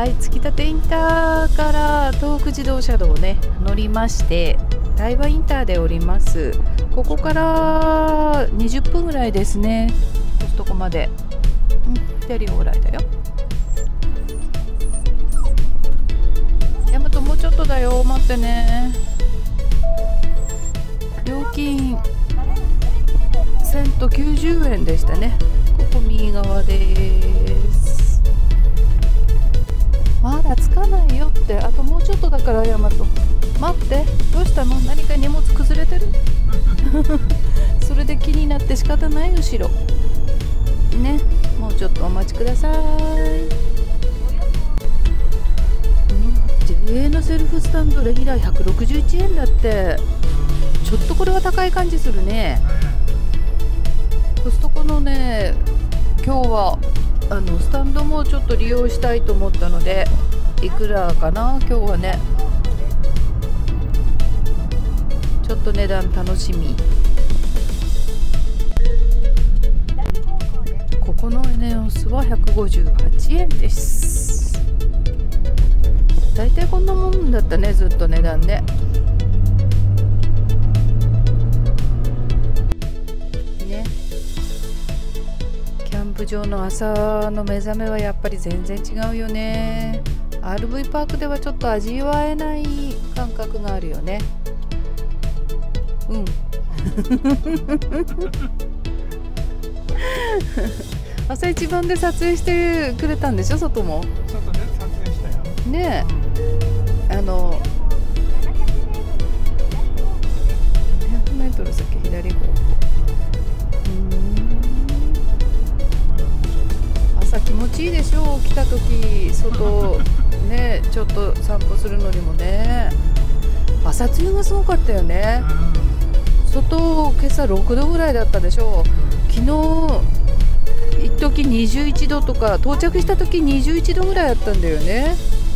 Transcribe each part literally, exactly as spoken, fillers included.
はい、月立インターから東北自動車道をね乗りまして、台場インターで降ります。ここからにじゅっぷんぐらいですね、コストコまで。うん、左オーライだよ。ヤマトもうちょっとだよ、待ってね。料金せんきゅうじゅうえんでしたね。ここ右側です。まだつかないよって、あともうちょっとだからヤマト。待って、どうしたの？何か荷物崩れてる？それで気になって仕方ない。後ろね、もうちょっとお待ちください。ジェイエー のセルフスタンドレギュラーひゃくろくじゅういちえんだって。ちょっとこれは高い感じするね。コストコのね、今日はあのスタンドもちょっと利用したいと思ったので、いくらかな今日はね。ちょっと値段楽しみ。ここのエネオスはひゃくごじゅうはちえんです。だいたいこんなもんだったね、ずっと値段ね。ね、キャンプ場の朝の目覚めはやっぱり全然違うよね。 アールブイ パークではちょっと味わえない感覚があるよね。うん朝一番で撮影してくれたんでしょ、外も。 外で撮影したよ。 ねえ、あのひゃくメートル先左方向。朝気持ちいいでしょ、来た時外ね、ちょっと散歩するのにもね。朝露がすごかったよね。外今朝ろくどぐらいだったでしょ。昨日一時にじゅういちどとか、到着した時にじゅういちどぐらいあったんだよね。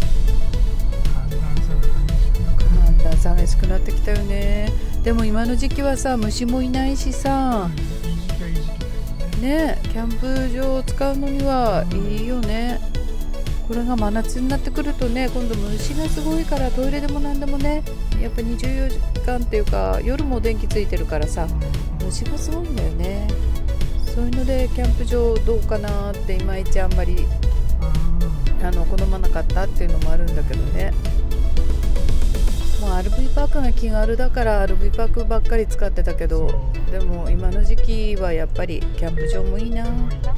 寒暖差激しくなってきたよね。でも今の時期はさ、虫もいないしさね、キャンプ場を使うのにはいいよね。これが真夏になってくるとね、今度虫がすごいから、トイレでも何でもね、やっぱにじゅうよじかんっていうか夜も電気ついてるからさ、虫がすごいんだよね。そういうのでキャンプ場どうかなっていまいちあんまりあの好まなかったっていうのもあるんだけどね。もう アールブイ パークが気軽だから アールブイ パークばっかり使ってたけど、でも今の時期はやっぱりキャンプ場もいいな。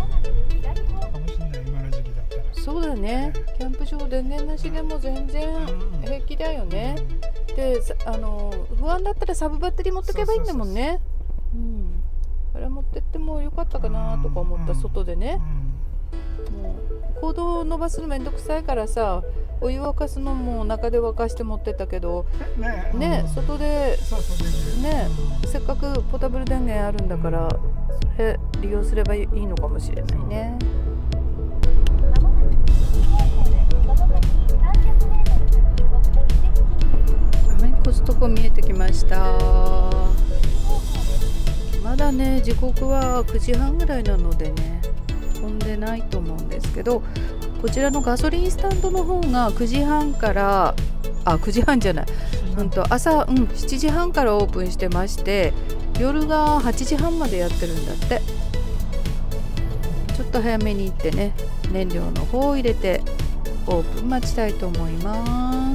そうだね、キャンプ場電源なしでも全然平気だよね。で、あの不安だったらサブバッテリー持ってけばいいんだもんね。うん、あれ持ってってもよかったかなとか思った。外でね、もう行動を伸ばすのめんどくさいからさ、お湯沸かすのも中で沸かして持ってったけどね、外でね、せっかくポータブル電源あるんだから、それ利用すればいいのかもしれないね。コストコ見えてきました。まだね、時刻はくじはんぐらいなのでね、混んでないと思うんですけど、こちらのガソリンスタンドの方がくじはんから、あ、くじはんじゃない、うんと朝、うん、しちじはんからオープンしてまして、夜がはちじはんまでやってるんだって。ちょっと早めに行ってね、燃料の方を入れてオープン待ちたいと思います。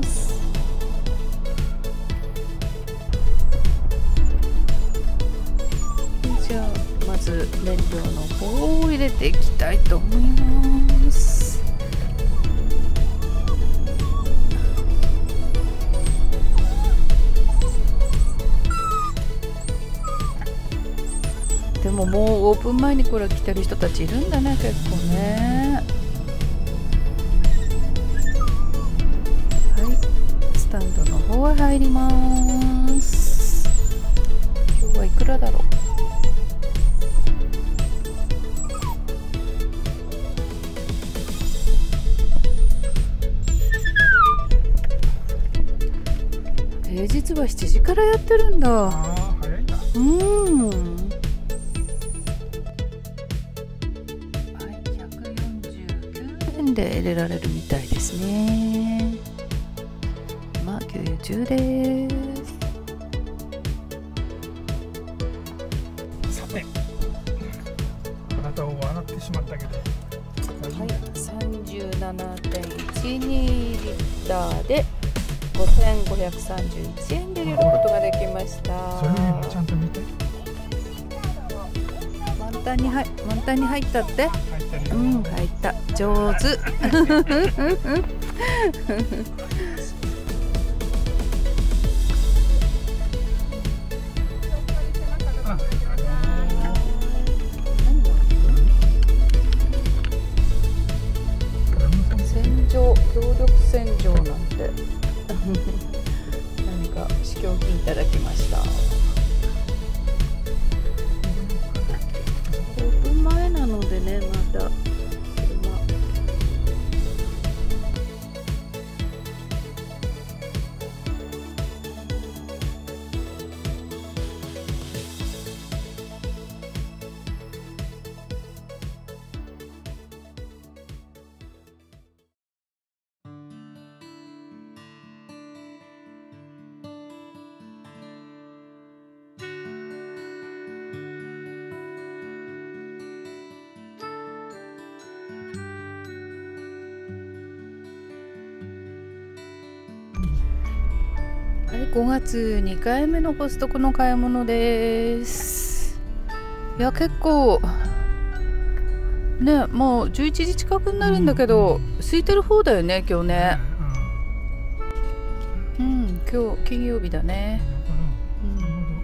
じゃあまず燃料の方を入れていきたいと思います。でももうオープン前にこれ来てる人たちいるんだね、結構ね。はい、スタンドの方へ入ります。今日はいくらだろう。平日はしちじからやってるんだ。 ああ、早いな。 うん。はい、ひゃくよんじゅうきゅうえん円で入れられるみたいですね。まあ給油中です。 さて、体を洗ってしまったけど、 はい、さんじゅうななてんいちにリッターでごせんごひゃくさんじゅういちえんで入れることができました。 それよりもちゃんと見て。 満タンに入満タンに入ったって。 入ったね。 うん、入った。上手。洗浄、強力洗浄なんて何か試供品いただきました。オープン前なのでね、まだはい、ごがつにかいめのコストコの買い物です。いや、結構ね、もうじゅういちじ近くになるんだけど、空いてる方だよね、今日ね。うん、今日金曜日だね。うん、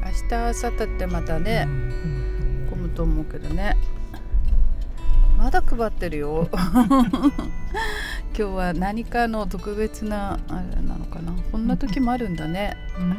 明日、明後日ってまたね、混むと思うけどね。まだ配ってるよ。今日は何かの特別なあれなのかな。こんな時もあるんだね。うん、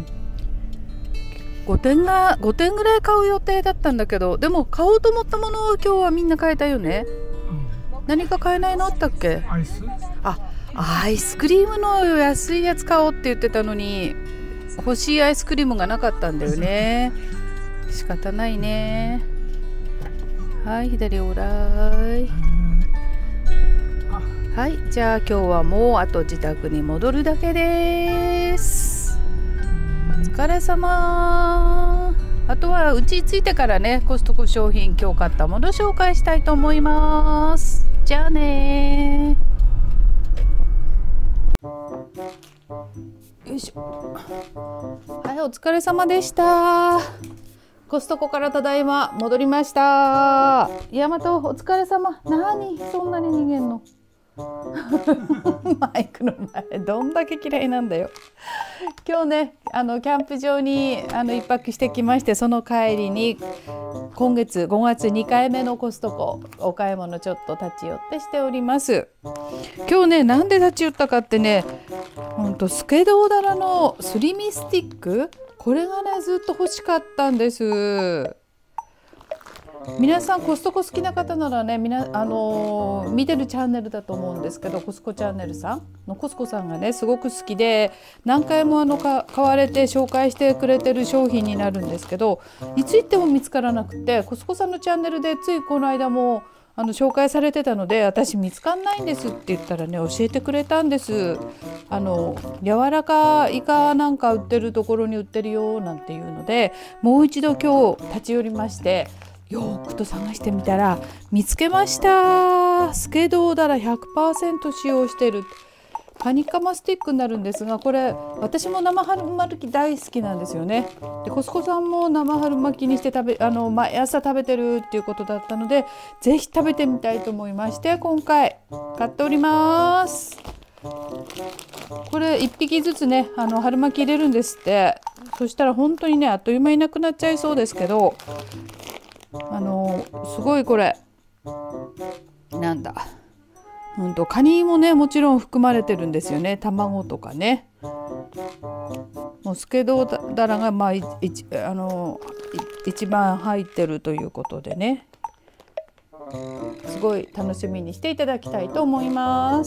ごてんがごてんぐらい買う予定だったんだけど、でも買おうと思ったものを今日はみんな買えたよね。うん、何か買えないのあったっけ？ アイス？ あ、アイスクリームの安いやつ買おうって言ってたのに、欲しいアイスクリームがなかったんだよね。仕方ないね。はい、左オーライ。はい、じゃあ今日はもうあと自宅に戻るだけです。お疲れ様。あとはうちに着いてからね、コストコ商品今日買ったもの紹介したいと思います。じゃあねー。よいしょ。はい、お疲れ様でした。コストコからただいま戻りました。ヤマト、お疲れ様。何そんなに逃げんの？マイクの前どんだけ嫌いなんだよ。今日ね、あのキャンプ場にあの一泊してきまして、その帰りに今月ごがつにかいめのコストコお買い物ちょっと立ち寄ってしております。今日ね、なんで立ち寄ったかってね、ほんとスケドウダラのすり身スティック、これがねずっと欲しかったんです。皆さんコストコ好きな方ならね、みな、あのー、見てるチャンネルだと思うんですけど、コスコチャンネルさんのコスコさんがねすごく好きで、何回もあのか買われて紹介してくれてる商品になるんですけど、いつ行っても見つからなくて、コスコさんのチャンネルでついこの間もあの紹介されてたので、私見つかんないんですって言ったらね教えてくれたんです。あの柔らかイカなんか売ってるところに売ってるよなんていうので、もう一度今日立ち寄りまして、よーくと探してみたら見つけました。スケドウダラ ひゃくパーセント 使用してるカニカマスティックになるんですが、これ私も生春巻き大好きなんですよね。でコスコさんも生春巻きにして食べあの毎朝食べてるっていうことだったので、ぜひ食べてみたいと思いまして今回買っております。これいっぴきずつね、あの春巻き入れるんですって。そしたら本当にねあっという間になくなっちゃいそうですけど、あのすごいこれなんだ、うんとカニもねもちろん含まれてるんですよね。卵とかね。もうスケドウダラがまあいちあの一番入ってるということでね、すごい楽しみにしていただきたいと思います。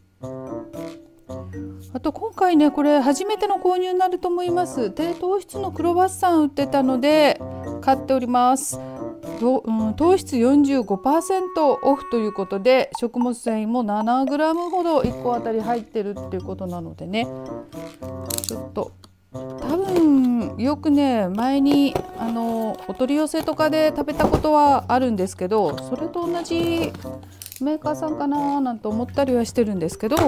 あと今回ねこれ初めての購入になると思います。低糖質のクロワッサン売ってたので買っております。 とうん、糖質 よんじゅうごパーセント オフということで、食物繊維も ななグラム ほどいっこあたり入ってるっていうことなのでね、ちょっと多分よくね前にあのお取り寄せとかで食べたことはあるんですけど、それと同じメーカーさんかななんて思ったりはしてるんですけど、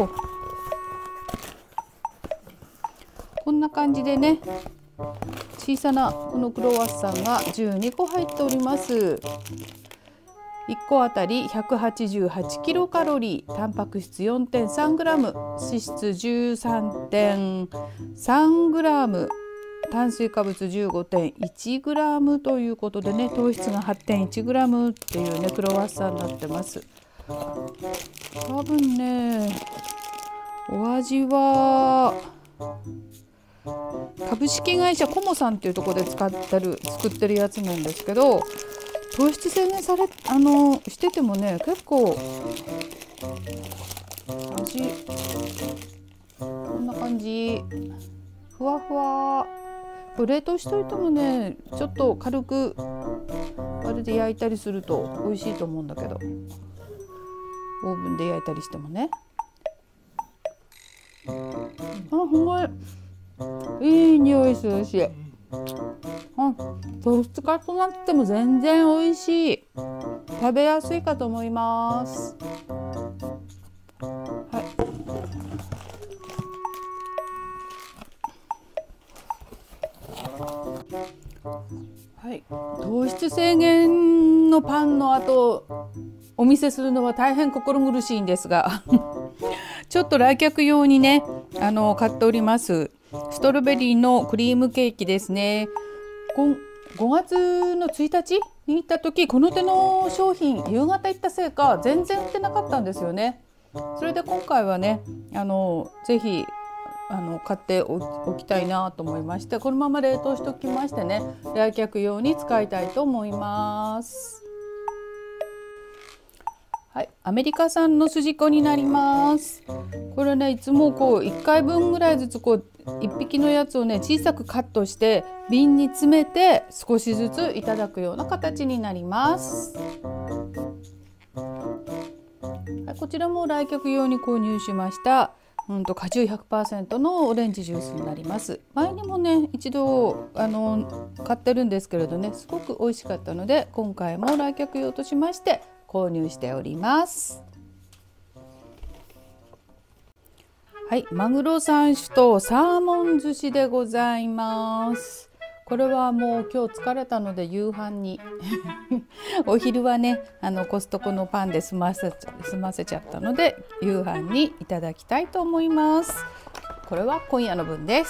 こんな感じでね小さなこのクロワッサンがじゅうにこ入っております。いっこあたり ひゃくはちじゅうはちキロカロリー、タンパク質 よんてんさんグラム、脂質 じゅうさんてんさんグラム、炭水化物 じゅうごてんいちグラム ということでね、糖質が はちてんいちグラム っていうねクロワッサンになってます。多分ねお味は株式会社コモさんっていうところで使ってる作ってるやつなんですけど、糖質制限されあのしててもね結構味こんな感じ、ふわふわ。これ冷凍しといてもねちょっと軽くあれで焼いたりすると美味しいと思うんだけど、オーブンで焼いたりしてもね、あほんまにいい匂いするし、うん、糖質カットなっても全然美味しい、食べやすいかと思います。はいはい、糖質制限のパンの後お見せするのは大変心苦しいんですがちょっと来客用にねあの買っておりますストロベリーのクリームケーキですね。ごがつのついたちに行った時この手の商品夕方行ったせいか全然売ってなかったんですよね。それで今回はねあのぜひあの買っておきたいなと思いまして、このまま冷凍しておきましてね来客用に使いたいと思います。はい、アメリカ産のすじこになります。これねいつもこういっかいぶんぐらいずつこういっぴきのやつをね小さくカットして瓶に詰めて少しずついただくような形になります。はい、こちらも来客用に購入しましたうんと果汁 ひゃくパーセント のオレンジジュースになります。前にもね一度あの買ってるんですけれどねすごく美味しかったので今回も来客用としまして購入しております。はい、マグロさん種とサーモン寿司でございます。これはもう今日疲れたので夕飯にお昼はねあのコストコのパンで済ませ済ませちゃったので夕飯にいただきたいと思います。これは今夜の分です。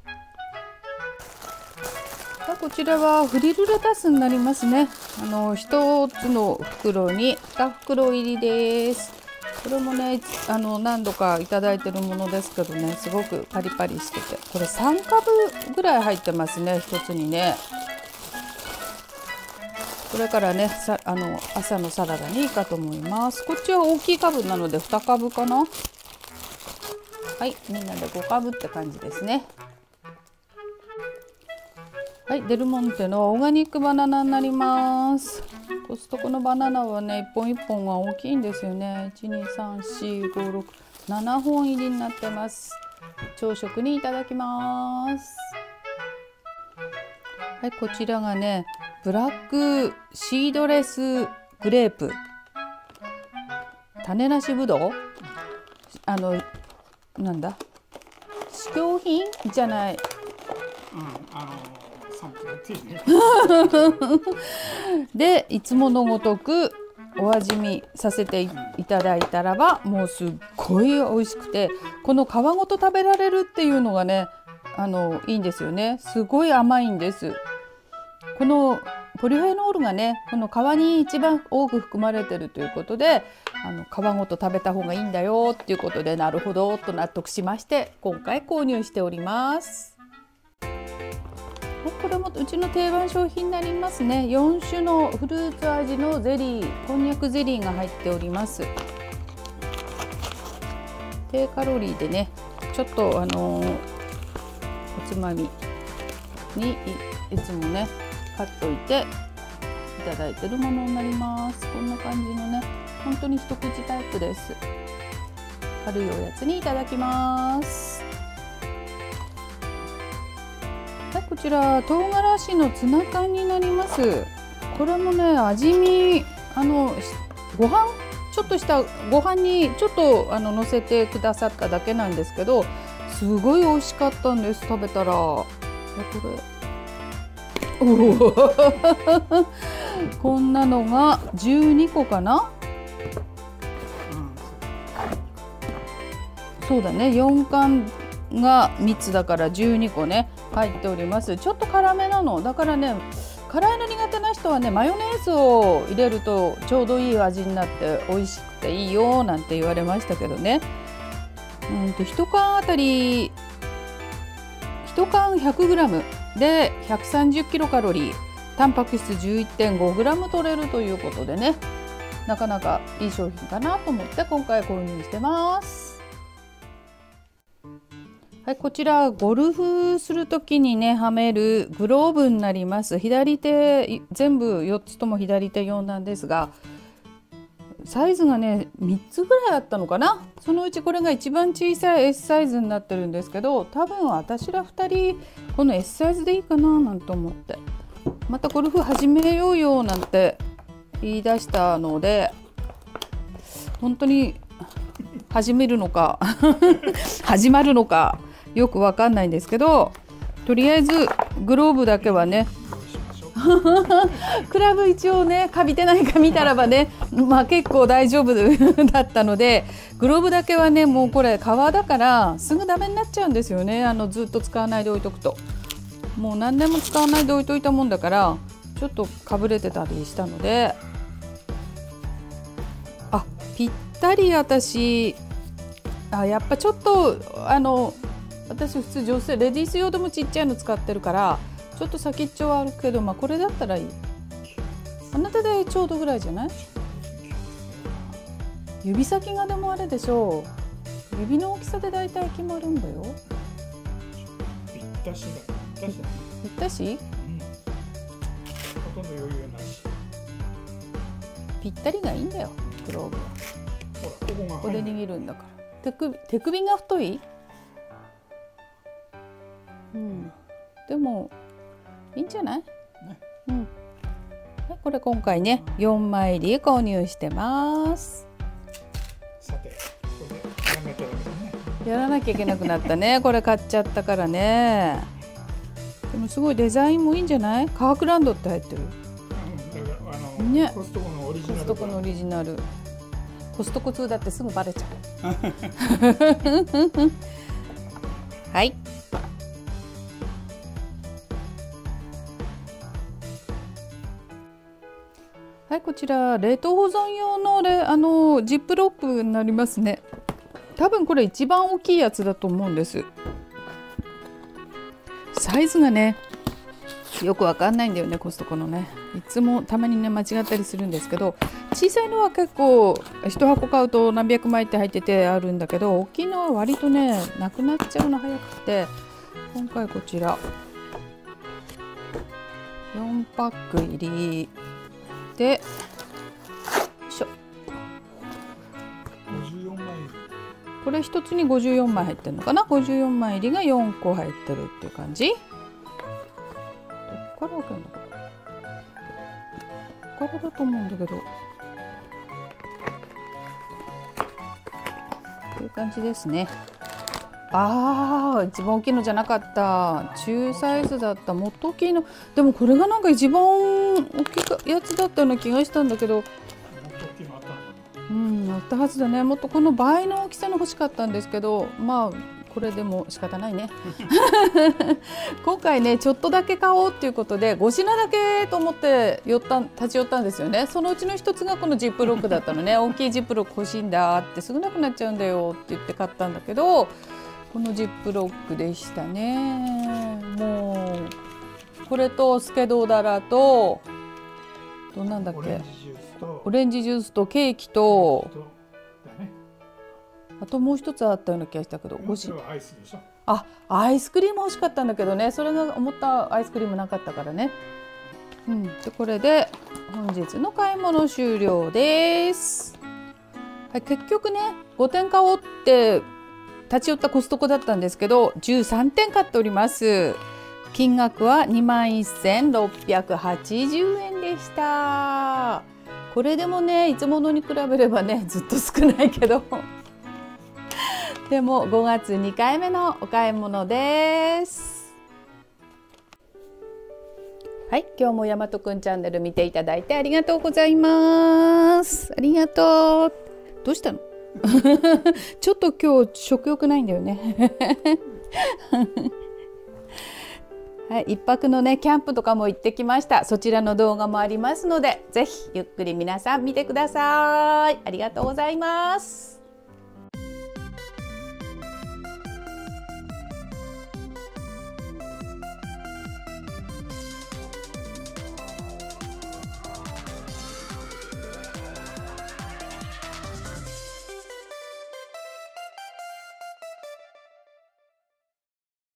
こちらはフリルレタスになりますね。あの一つの袋にに袋入りです。これもねあの何度かいただいてるものですけどねすごくパリパリしてて、これさんかぶぐらい入ってますね一つにね。これからねさあの朝のサラダにいいかと思います。こっちは大きい株なのでにかぶかな。はい、みんなでごかぶって感じですね。はい、デルモンテのオーガニックバナナになります。コストコのバナナはね一本一本が大きいんですよね。いちにさんしごろくななほん入りになってます。朝食にいただきます。はい、こちらがねブラックシードレスグレープ種なしぶどう、あのなんだ試供品じゃない、 うん、あのでいつものごとくお味見させていただいたらばもうすっごい美味しくて、この皮ごと食べられるっていうのがねあのいいんですよね。すごい甘いんです。このポリフェノールがねこの皮に一番多く含まれてるということであの皮ごと食べた方がいいんだよっていうことでなるほどと納得しまして今回購入しております。これもうちの定番商品になりますね。よん種のフルーツ味のゼリー、こんにゃくゼリーが入っております。低カロリーでね、ちょっとあのー、おつまみに い, いつもね買っといていただいてるものになります。こんな感じのね、本当に一口タイプです。軽いおやつにいただきます。はい、こちら唐辛子のツナ缶になります。これもね、味見、あのご飯ちょっとしたご飯にちょっとあの乗せてくださっただけなんですけど、すごい美味しかったんです。食べたらこれおこんなのがじゅうにこかな、うん、そうだね、よんかんがみっつだからじゅうにこね入っております。ちょっと辛めなのだからね、辛いの苦手な人はね、マヨネーズを入れるとちょうどいい味になって美味しくていいよなんて言われましたけどね。うんといち缶あたりいち缶 ひゃくグラム で ひゃくさんじゅうキロカロリー、タンパク質 じゅういってんごグラム 取れるということでね、なかなかいい商品かなと思って今回購入してます。はい、こちらゴルフするときにねはめるグローブになります。左手全部よっつとも左手用なんですが、サイズがねみっつぐらいあったのかな。そのうちこれが一番小さい エス サイズになってるんですけど、多分私らふたりこの エス サイズでいいかななんて思って、またゴルフ始めようよなんて言い出したので、本当に始めるのか始まるのかよくわかんないんですけど、とりあえずグローブだけはねクラブ一応ねかびてないか見たらばね、まあ結構大丈夫だったので、グローブだけはねもうこれ革だからすぐダメになっちゃうんですよね。あのずっと使わないで置いとくと、もう何年も使わないで置いといたもんだからちょっとかぶれてたりしたので、あぴったり私あやっぱちょっとあの私普通女性レディース用でもちっちゃいの使ってるからちょっと先っちょはあるけど、まあこれだったらいい。あなたでちょうどぐらいじゃない？指先がでもあれでしょう。指の大きさでだいたい決まるんだよ。 ぴったしだ。ぴったしだ。 ぴったし？うん。 ほとんど余裕ないし。 ぴったりがいいんだよ。グローブは。 ほらここが。 ここで握るんだから。手首手首が太い？うん。でもいいんじゃない？ね、うん。これ今回ねよんまい入り購入してます。 さてこれでやめてるわけね。 やらなきゃいけなくなったね。これ買っちゃったからね。でもすごいデザインもいいんじゃない？カークランドって入ってる。 うん、だからあの、 ね、 コストコのオリジナル。 コストコのオリジナル。コストコ通だってすぐバレちゃう。はい。はい、こちら冷凍保存用のレあのジップロックになりますね。多分これ一番大きいやつだと思うんです。サイズがねよくわかんないんだよね、コストコのね。いつもたまにね間違ったりするんですけど、小さいのは結構一箱買うと何百枚って入っててあるんだけど、大きいのは割とねなくなっちゃうの早くて、今回こちらよんパック入りで、よいしょ、 ごじゅうよんまい。 これ一つにごじゅうよんまい入ってるのかな。ごじゅうよんまい入りがよんこ入ってるっていう感じ。どっから開けるのかな。ここからだと思うんだけど、こういう感じですね。あー、一番大きいのじゃなかった。中サイズだった。もっと大きいの。でもこれがなんか一番大きいやつだったような気がしたんだけど。うん、あったはずだね。もっとこの倍の大きさの欲しかったんですけど、まあこれでも仕方ないね。今回ねちょっとだけ買おうっていうことでご品だけと思って寄った立ち寄ったんですよね。そのうちの一つがこのジップロックだったのね。大きいジップロック欲しいんだって、すぐなくなっちゃうんだよって言って買ったんだけど、このジップロックでしたね。もうこれとスケドダラとどんなんだっけ、オレンジジュースとケーキと、あともう一つあったような気がしたけど、あ、アイスクリーム欲しかったんだけどね、それが思ったアイスクリームなかったからね。うん、でこれで本日の買い物終了です。はい、結局ねごてん買おうって立ち寄ったコストコだったんですけどじゅうさんてん買っております。金額はにまんせんろっぴゃくはちじゅうえんでした。これでもねいつものに比べればねずっと少ないけどでもごがつにかいめのお買い物です。はい、今日もやまとくんチャンネル見ていただいてありがとうございます。ありがとう。どうしたのちょっと今日食欲ないんだよねはい、一泊のねキャンプとかも行ってきました。そちらの動画もありますのでぜひゆっくり皆さん見てください。ありがとうございます。